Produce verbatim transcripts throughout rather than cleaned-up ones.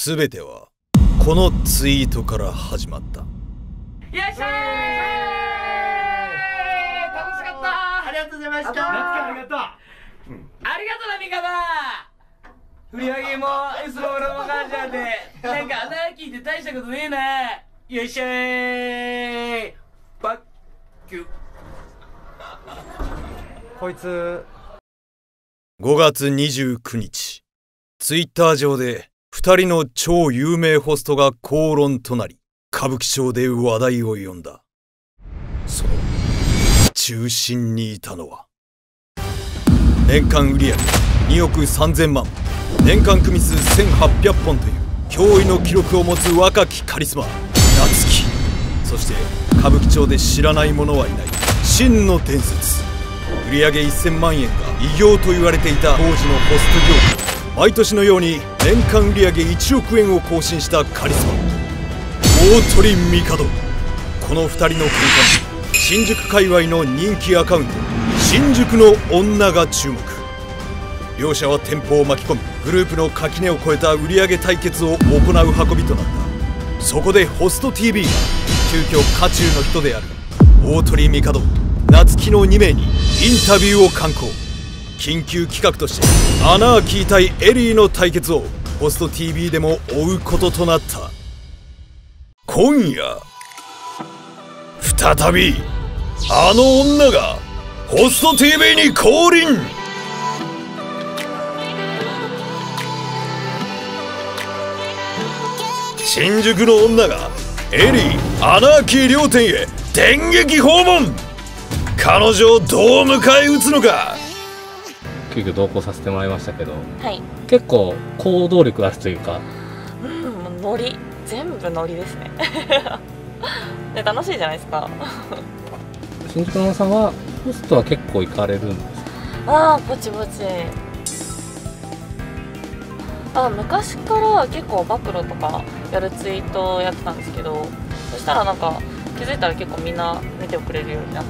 すべてはこのツイートから始まった。 よっしゃー、楽しかった。ありがとうございました。夏希ありがとう、うん、ありがとうなミカだ。売り上げもいつも俺の感じなんで、なんかアナーキーって大したことねえな。よっしゃー、バッキュこいつごがつにじゅうくにち、ツイッター上でふたりの超有名ホストが口論となり、歌舞伎町で話題を呼んだ。その中心にいたのは、年間売上におくさんぜんまん、年間組数せんはっぴゃっぽんという驚異の記録を持つ若きカリスマ夏希、そして歌舞伎町で知らない者はいない真の伝説。売上せんまんえんが偉業と言われていた当時のホスト業界、毎年のように年間売上いちおくえんを更新したカリスマ大鳥帝。このふたりの喧嘩に新宿界隈の人気アカウント新宿の女が注目。両者は店舗を巻き込み、グループの垣根を越えた売上対決を行う運びとなった。そこでホスト ティーブイ が急遽渦中の人である大鳥帝、夏希のにめいにインタビューを敢行。緊急企画としてアナーキー対エリーの対決をホスト ティーブイ でも追うこととなった。今夜再びあの女がホスト ティーブイ に降臨。新宿の女がエリー、アナーキー両店へ電撃訪問。彼女をどう迎え撃つのか。 急遽同行させてもらいましたけど、 はい、 結構行動力あるというか、 うん、ノリ、全部ノリですね。で楽しいじゃないですか。 新宿の女さんはホストは結構行かれるんですか？ ああ、ぼちぼち。あ、昔から結構暴露とかやるツイートをやってたんですけど、そしたらなんか気づいたら結構みんな見てくれるようになって、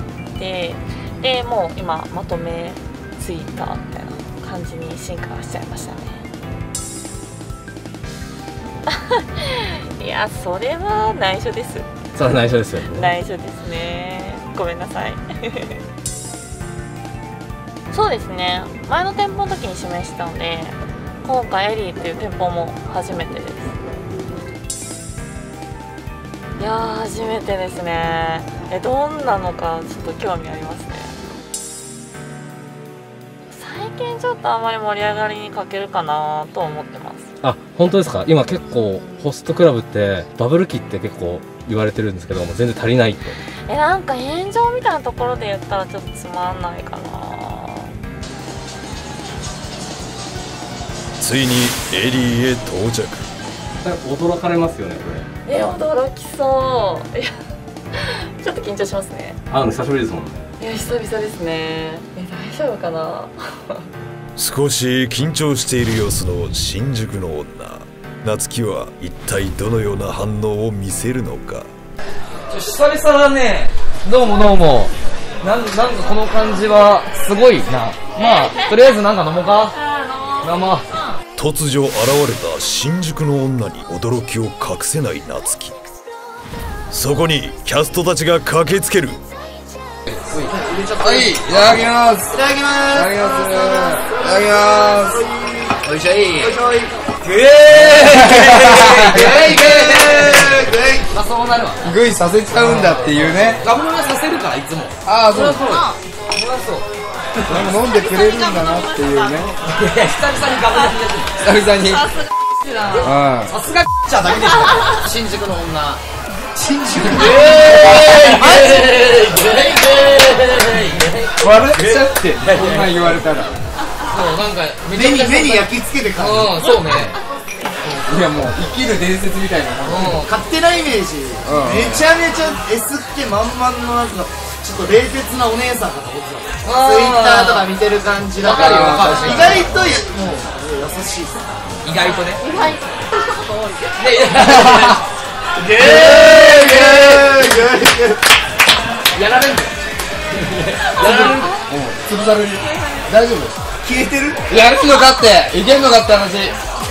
でもう今まとめツイッターみたいな感じに進化しちゃいましたね。いや、それは内緒です。 それは内緒ですよね。 内緒ですね。ごめんなさい。そうですね。前の店舗の時に指名したので、今回エリーっていう店舗も初めてです。いやー、初めてですね。え、どんなのかちょっと興味ありますね。最近ちょっとあまり盛り上がりに欠けるかなと思ってます。 あ、本当ですか？今結構ホストクラブってバブル期って結構言われてるんですけども、全然足りないと。 え、なんか炎上みたいなところで言ったらちょっとつまんないかな。 ついにエリーへ到着。 驚かれますよね、これ。 え、驚きそう。いや、ちょっと緊張しますね。 会うの久しぶりですもんね。 いや、久々ですね。え、大丈夫かな。 少し緊張している様子の新宿の女夏希は一体どのような反応を見せるのか。 久々だね。どうもどうも。なんなんかこの感じはすごいな。まあとりあえずなんか飲もうか。飲もう。 突如現れた新宿の女に驚きを隠せない夏希。そこにキャストたちが駆けつける。 はい、いただきます。いただきます。いただきます。いただきます。おいしょい。おいしょい。グエー。グエーグエーグエー。まあそうなるわ。グイさせちゃうんだっていうね。ガム飲みさせるからいつも。ああ、そうそう。そりゃそう。飲んでくれるんだなっていうね。久々にガム飲みです。久々に。さすが。さすがちゃだけでしょ。新宿の女。新宿の女。笑っちゃって、こんなん言われたら。そう、なんか目に目に焼き付けて感じ。うん、そうね。いやもう生きる伝説みたいなもの。勝手なイメージ。めちゃめちゃ S っ気満々のなんかちょっと冷徹なお姉さんかと思ってた。ツイッターとか見てる感じだから。意外ともう優しい。意外とね。意外と。ゲーゲーゲー。やられんだよ。潰される。大丈夫？消えてる？やるのかっていけんのかって話。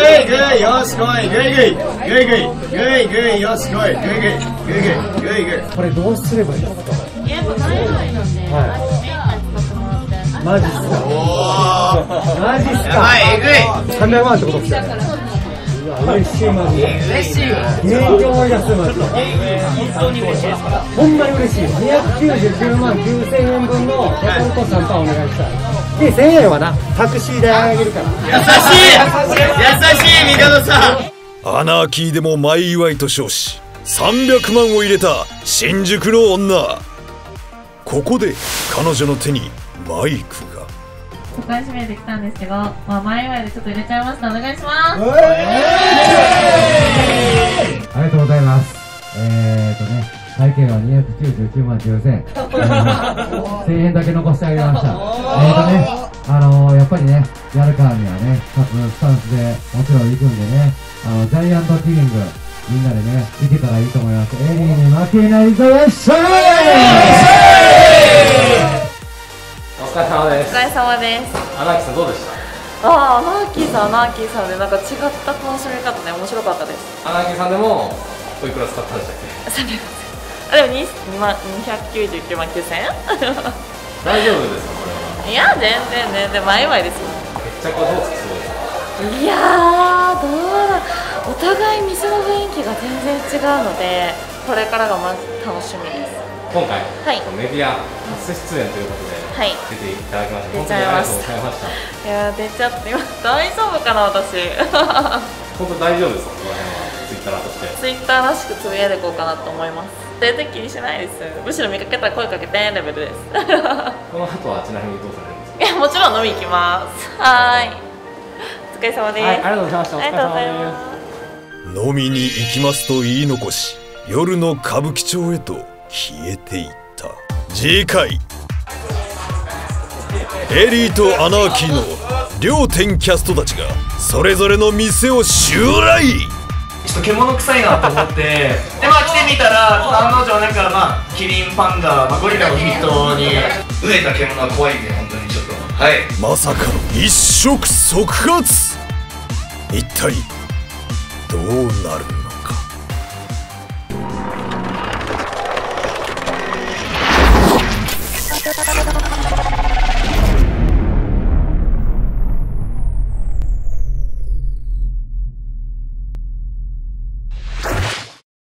いぐいよしこいぐいぐいぐいぐいぐいぐいよしこいぐいぐいぐいぐいぐいぐい。これどうすればいいですか？ やっぱ前のいので、 マジっすか？マジっすか？やばい、えぐい。さんびゃくまんってことっすよね。嬉しいマジで。嬉しい。現役思い出すマジで。本当に嬉しいですから。ほんまに嬉しい。にひゃくきゅうじゅうきゅうまんきゅうせんえんぶんのデフォルトさんパーお願いしたい。 でせんえんはなタクシー代あげるから。 優しい優しい帝さん。 アナーキーでも前祝いと称しさんびゃくまんを入れた新宿の女。ここで彼女の手にマイクが。 そこに閉めてきたんですけど、まあ、前祝いでちょっと入れちゃいました。お願いします。 ありがとうございます。えーとね、会計はにひゃくきゅうじゅうきゅうまんきゅうせんえんせんえんだけ残してあげました。えーとね、あのー、やっぱりね、やるからにはね、各スタンスでもちろん行くんでね、あのジャイアントキリングみんなでね行けたらいいと思います。エリーに負けないぞ。よっしゃー。 お疲れ様です。 お疲れ様です。 アナーキーさんどうでした？ ああ、アナーキーさん、アナーキーさんでなんか違った楽しみ方で面白かったです。 アナーキーさんでもおいくら使ったんでしたっけ？ さんびゃくえん。あ、でもにひゃくきゅうじゅうきゅうまんきゅうせんえん大丈夫ですかこれは？ いや、全然全然前祝いですよ。 決着はどうつきそうですか？ いやー、どうだ、お互い店の雰囲気が全然違うので、これからがまず楽しみです。 今回、 はい、 メディア初出演ということで、はい、出ていただきました。 出ちゃいました。 本当にありがとうございました。 いやー、出ちゃって今大丈夫かな私。 本当大丈夫ですか？この辺はツイッターとして。 ツイッターらしくつぶやいていこうかなと思います。全然気にしないです。むしろ見かけたら声かけてレベルです。 この後はちなみにどうされるんですか？ いや、もちろん飲み行きます。はーい。お疲れ様です。 はい、ありがとうございました。お疲れ様です。飲みに行きますと言い残し、夜の歌舞伎町へと消えていった。次回、エリーとアナーキーの両店キャストたちがそれぞれの店を襲来。 ちょっと獣臭いなと思ってで、まあ来てみたら案の定なんかまあキリンパンダ、まあ、ゴリラを筆頭に飢えた獣は怖いんで本当にちょっとはい。 まさかの一触即発。一体どうなるの？